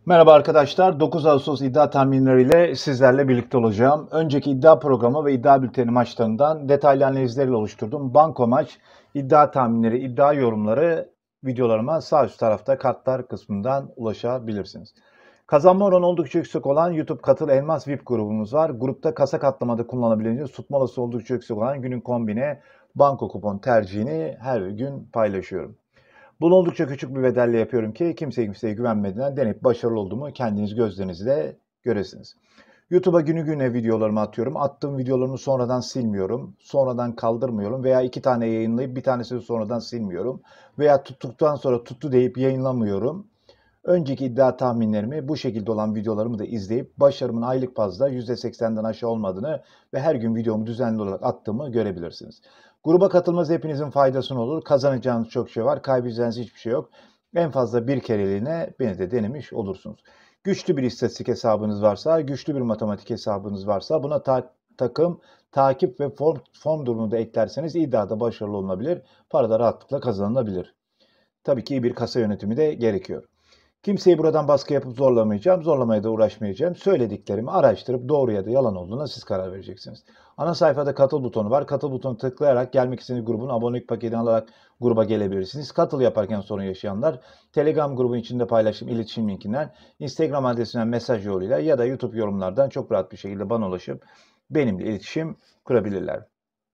Merhaba arkadaşlar. 9 Ağustos iddia tahminleriyle sizlerle birlikte olacağım. Önceki iddia programı ve iddia bülteni maçlarından detaylı analizlerle oluşturduğum banko maç, iddia tahminleri, iddia yorumları videolarıma sağ üst tarafta kartlar kısmından ulaşabilirsiniz. Kazanma oranı oldukça yüksek olan YouTube Katıl Elmas VIP grubumuz var. Grupta kasa katlamada kullanabileceğiniz tutma olasılığı oldukça yüksek olan günün kombine banko kupon tercihini her gün paylaşıyorum. Bunu oldukça küçük bir bedelle yapıyorum ki kimseye güvenmeden deneyip başarılı olduğumu kendiniz gözlerinizle göresiniz. YouTube'a günü güne videolarımı atıyorum. Attığım videolarımı sonradan silmiyorum. Sonradan kaldırmıyorum veya 2 tane yayınlayıp bir tanesini sonradan silmiyorum. Veya tuttuktan sonra tuttu deyip yayınlamıyorum. Önceki iddia tahminlerimi bu şekilde olan videolarımı da izleyip başarımın aylık bazda %80'den aşağı olmadığını ve her gün videomu düzenli olarak attığımı görebilirsiniz. Gruba katılmanız hepinizin faydasına olur. Kazanacağınız çok şey var. Kaybedeceğiniz hiçbir şey yok. En fazla bir kereliğine beni de denemiş olursunuz. Güçlü bir istatistik hesabınız varsa, güçlü bir matematik hesabınız varsa buna takım, takip ve form durumunu da eklerseniz iddiada başarılı olunabilir. Para da rahatlıkla kazanılabilir. Tabii ki iyi bir kasa yönetimi de gerekiyor. Kimseyi buradan baskı yapıp zorlamayacağım, zorlamaya da uğraşmayacağım. Söylediklerimi araştırıp doğru ya da yalan olduğuna siz karar vereceksiniz. Ana sayfada katıl butonu var. Katıl butonu tıklayarak gelmek istediğiniz grubun abonelik paketini alarak gruba gelebilirsiniz. Katıl yaparken sorun yaşayanlar Telegram grubun içinde paylaştığım iletişim linkinden, Instagram adresinden mesaj yoluyla ya da YouTube yorumlardan çok rahat bir şekilde bana ulaşıp benimle iletişim kurabilirler.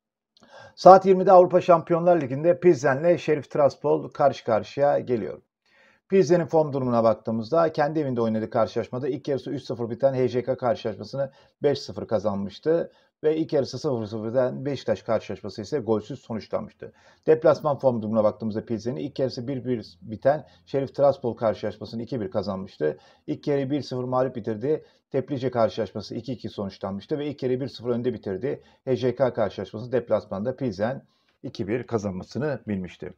Saat 20'de Avrupa Şampiyonlar Ligi'nde Pilsen'le Şerif Tiraspol karşı karşıya geliyor. Pilsen'in form durumuna baktığımızda kendi evinde oynadığı karşılaşmada ilk yarısı 3-0 biten HJK karşılaşmasını 5-0 kazanmıştı. Ve ilk yarısı 0-0 biten Beşiktaş karşılaşması ise golsüz sonuçlanmıştı. Deplasman form durumuna baktığımızda Pilsen'in ilk yarısı 1-1 biten Şerif Tiraspol karşılaşmasını 2-1 kazanmıştı. İlk yarıyı 1-0 mağlup bitirdi. Teplice karşılaşması 2-2 sonuçlanmıştı ve ilk yarıyı 1-0 önde bitirdi. HJK karşılaşması deplasmanda Pilsen 2-1 kazanmasını bilmişti.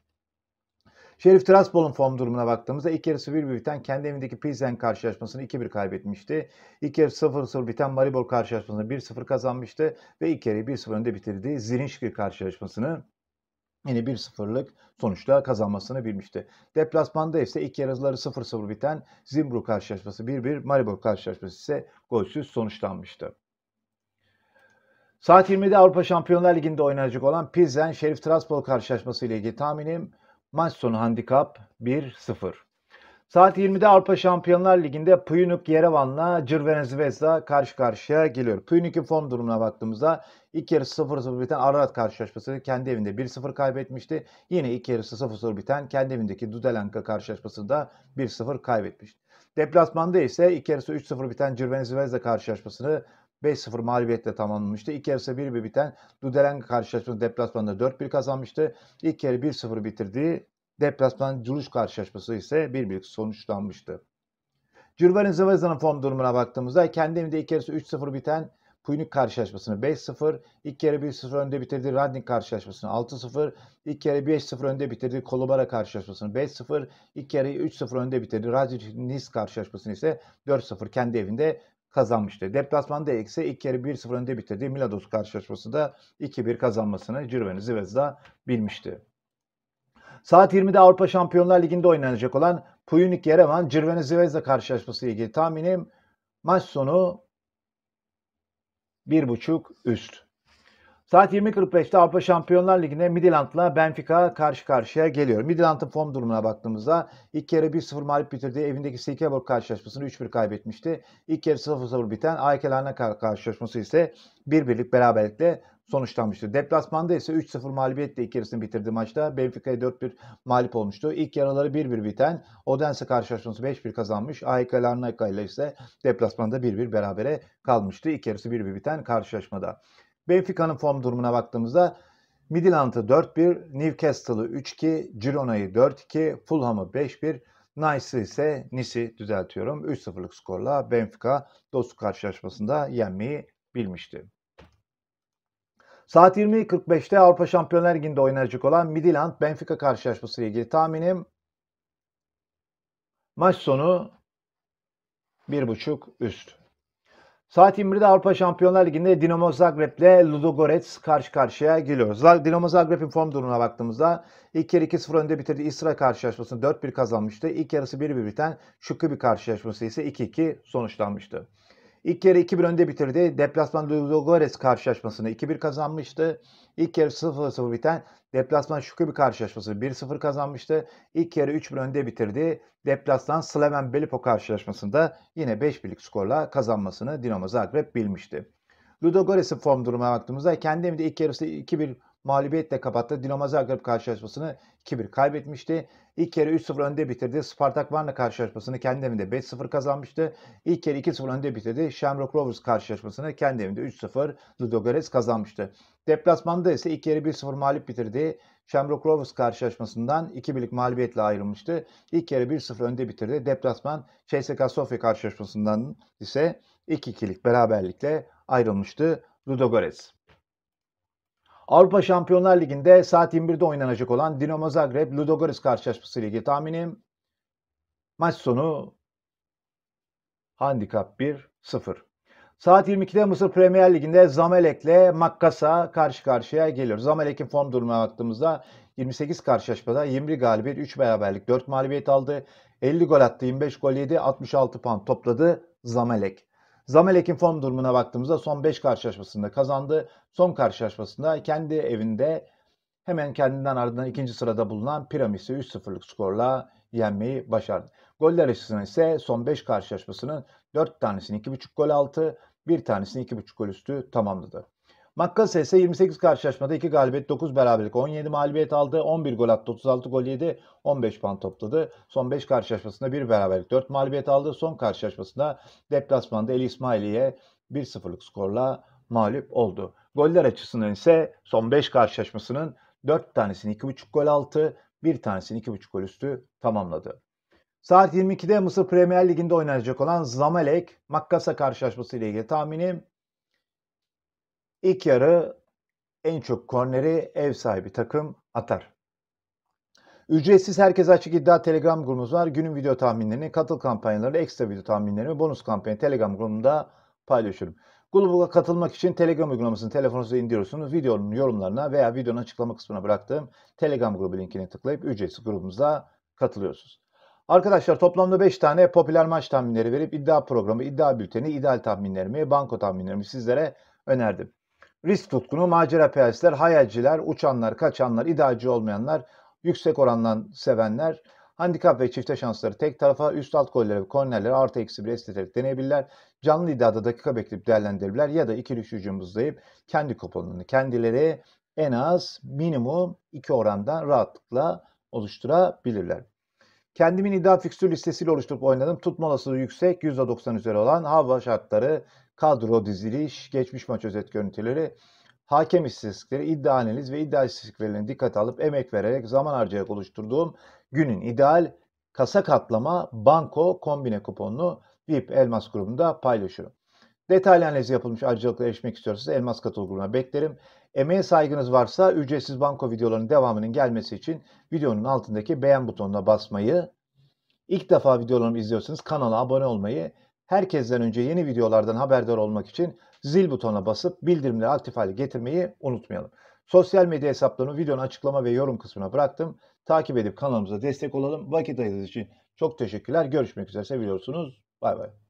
Şerif Tiraspol'un form durumuna baktığımızda ilk yarısı 1-1 biten kendi evindeki Pilsen karşılaşmasını 2-1 kaybetmişti. İlk yarı 0-0 biten Maribor karşılaşmasını 1-0 kazanmıştı ve ilk yarıyı 1-0 önde bitirdiği Zrinjski karşılaşmasını yine 1-0'lık sonuçla kazanmasını bilmişti. Deplasmanda ise ilk yarıları 0-0 biten Zimbru karşılaşması 1-1, Maribor karşılaşması ise golsüz sonuçlanmıştı. Saat 20'de Avrupa Şampiyonlar Ligi'nde oynanacak olan Pilsen Şerif Tiraspol karşılaşması ile ilgili tahminim maç sonu handikap 1-0. Saat 20'de Avrupa Şampiyonlar Ligi'nde Puyunuk Yerevan'la Crvena Zvezda karşı karşıya geliyor. Puyunuk'un form durumuna baktığımızda ilk yarısı 0-0 biten Ararat karşılaşması kendi evinde 1-0 kaybetmişti. Yine ilk yarısı 0-0 biten kendi evindeki Dudelanka karşılaşmasında 1-0 kaybetmişti. Deplasmanda ise ilk yarısı 3-0 biten Crvena Zvezda karşılaşmasını 5-0 mağlubiyetle tamamlamıştı. İlk yarısı 1-1 biten Dudelanka karşılaşmasını deplasmanda 4-1 kazanmıştı. İlk yarı 1-0 bitirdiği deplasman Culuş karşılaşması ise 1-1 sonuçlanmıştı. Crvena Zvezda'nın form durumuna baktığımızda kendi evinde ilk yarısı 3-0 biten Puynik karşılaşmasını 5-0, ilk yarı 1-0 önde bitirdiği Radnik karşılaşmasını 6-0, ilk yarı 5-0 önde bitirdiği Kolubara karşılaşmasını 5-0, ilk yarı 3-0 önde bitirdiği Rajic Nice karşılaşmasını ise 4-0 kendi evinde kazanmıştı. Deplasmanda ise ilk yarı 1-0 önde bitirdiği Milados karşılaşması da 2-1 kazanmasını Crvena Zvezda bilmişti. Saat 20'de Avrupa Şampiyonlar Ligi'nde oynanacak olan Puyunik Yerevan Crvena Zvezda karşılaşması ile ilgili tahminim maç sonu 1.5 üst. Saat 20.45'te Avrupa Şampiyonlar Ligi'nde Midtjylland'la Benfica karşı karşıya geliyor. Midtjylland'ın form durumuna baktığımızda ilk yarı 1-0 mağlup bitirdiği evindeki Silkeborg karşılaşmasını 3-1 kaybetmişti. İlk yarı 0-0 biten AEK Larnaca karşılaşması ise 1-1'lik beraberlikle sonuçlanmıştı. Deplasmanda ise 3-0 mağlubiyetle ilk yarısını bitirdiği maçta Benfica'ya 4-1 mağlup olmuştu. İlk yarıları 1-1 biten Odense karşılaşması 5-1 kazanmış. AEK Larnaca ile ise deplasmanda 1-1 berabere kalmıştı. İlk yarısı 1-1 biten karşılaşmada. Benfica'nın form durumuna baktığımızda Midtjylland'ı 4-1, Newcastle'ı 3-2, Girona'yı 4-2, Fulham'ı 5-1, Nice'i düzeltiyorum. 3-0'lık skorla Benfica dostluk karşılaşmasında yenmeyi bilmişti. Saat 20.45'te Avrupa Şampiyonlar Ligi'nde oynanacak olan Midtjylland Benfica karşılaşması ile ilgili tahminim maç sonu 1.5 üst. Saat 21'de Avrupa Şampiyonlar Ligi'nde Dinamo Zagreb'le Ludogorets karşı karşıya geliyoruz. Dinamo Zagreb'in form durumuna baktığımızda ilk yarı 2-0 önde bitirdi. İsra karşılaşmasını 4-1 kazanmıştı. İlk yarısı 1-1 biten şıkkı bir karşılaşması ise 2-2 sonuçlanmıştı. İlk yarı 2-1 önde bitirdi. Deplasman Ludogorets karşılaşmasını 2-1 kazanmıştı. İlk yarı 0-0 biten deplasman Şukubi karşılaşması 1-0 kazanmıştı. İlk yarı 3-1 önde bitirdi. Deplasman Slaven Belipo karşılaşmasında yine 5-1'lik skorla kazanmasını Dinamo Zagreb bilmişti. Ludogorets'in form durumuna baktığımızda kendi evinde ilk yarısı 2-1 mağlubiyetle kapattı. Dinamo Zagreb karşılaşmasını 2-1 kaybetmişti. İlk yarı 3-0 önde bitirdi. Spartak Varna karşılaşmasını kendi evinde 5-0 kazanmıştı. İlk yarı 2-0 önde bitirdi. Shamrock Rovers karşılaşmasını kendi evinde 3-0 Ludogorets kazanmıştı. Deplasmanda ise ilk yarı 1-0 mağlup bitirdi. Shamrock Rovers karşılaşmasından 2-1'lik mağlubiyetle ayrılmıştı. İlk yarı 1-0 önde bitirdi. Deplasman CSKA Sofya karşılaşmasından ise 2-2'lik beraberlikle ayrılmıştı Ludogorets. Avrupa Şampiyonlar Ligi'nde saat 21'de oynanacak olan Dinamo Zagreb Ludogorets karşılaşması ile ilgili tahminim maç sonu handikap 1-0. Saat 22'de Mısır Premier Ligi'nde Zamalek'le Makkasa karşı karşıya geliyor. Zamalek'in form durumuna baktığımızda 28 karşılaşmada 21 galibiyet, 3 beraberlik, 4 mağlubiyet aldı. 50 gol attı, 25 gol yedi, 66 puan topladı Zamalek. Zamalek'in form durumuna baktığımızda son 5 karşılaşmasında kazandı. Son karşılaşmasında kendi evinde hemen kendinden ardından ikinci sırada bulunan Piramis'i 3-0'lık skorla yenmeyi başardı. Goller açısından ise son 5 karşılaşmasının 4 tanesini 2,5 gol altı, bir tanesini 2,5 gol üstü tamamladı. Makkasa ise 28 karşılaşmada 2 galibiyet, 9 beraberlik, 17 mağlubiyet aldı. 11 gol attı, 36 gol yedi, 15 puan topladı. Son 5 karşılaşmasında 1 beraberlik, 4 mağlubiyet aldı. Son karşılaşmasında deplasmanda El İsmaili'ye 1-0'lık skorla mağlup oldu. Goller açısından ise son 5 karşılaşmasının 4 tanesini 2,5 gol altı, bir tanesini 2,5 gol üstü tamamladı. Saat 22'de Mısır Premier Ligi'nde oynanacak olan Zamalek Makkasa karşılaşması ile ilgili tahminim ilk yarı en çok korneri ev sahibi takım atar. Ücretsiz herkese açık iddia Telegram grubumuz var. Günün video tahminlerini, katıl kampanyaları, ekstra video tahminlerimi bonus kampanya Telegram grubumda paylaşıyorum. Gruba katılmak için Telegram uygulamasını telefonunuza indiriyorsunuz. Videonun yorumlarına veya videonun açıklama kısmına bıraktığım Telegram grubu linkine tıklayıp ücretsiz grubumuza katılıyorsunuz. Arkadaşlar toplamda 5 tane popüler maç tahminleri verip iddia programı, iddia bülteni, ideal tahminlerimi, banko tahminlerimi sizlere önerdim. Risk tutkunu, macera perestler, hayalciler, uçanlar, kaçanlar, idealci olmayanlar, yüksek orandan sevenler, handikap ve çifte şansları tek tarafa, üst alt golleri ve kornerleri artı eksi bir esneterek deneyebilirler. Canlı iddiada dakika bekleyip değerlendirebilirler ya da ikili hücum hızlayıp kendi kuponunu kendileri en az minimum 2 orandan rahatlıkla oluşturabilirler. Kendimin iddia fikstür listesiyle oluşturup oynadım. Tutma olasılığı yüksek, %90 üzeri olan hava şartları, kadro diziliş, geçmiş maç özet görüntüleri, hakem istatistikleri, iddia analiz ve iddia istatistiklerini dikkate alıp emek vererek, zaman harcayarak oluşturduğum günün ideal kasa katlama, banko, kombine kuponunu VIP Elmas grubunda paylaşıyorum. Detaylı analiz yapılmış ayrıcalıklara erişmek istiyorsanız Elmas Katıl grubuna beklerim. Emeğe saygınız varsa ücretsiz banko videolarının devamının gelmesi için videonun altındaki beğen butonuna basmayı, ilk defa videolarımı izliyorsanız kanala abone olmayı, herkesten önce yeni videolardan haberdar olmak için zil butonuna basıp bildirimleri aktif hale getirmeyi unutmayalım. Sosyal medya hesaplarımı videonun açıklama ve yorum kısmına bıraktım. Takip edip kanalımıza destek olalım. Vakit ayırdığınız için çok teşekkürler. Görüşmek üzere. Seviyorsunuz. Bay bay.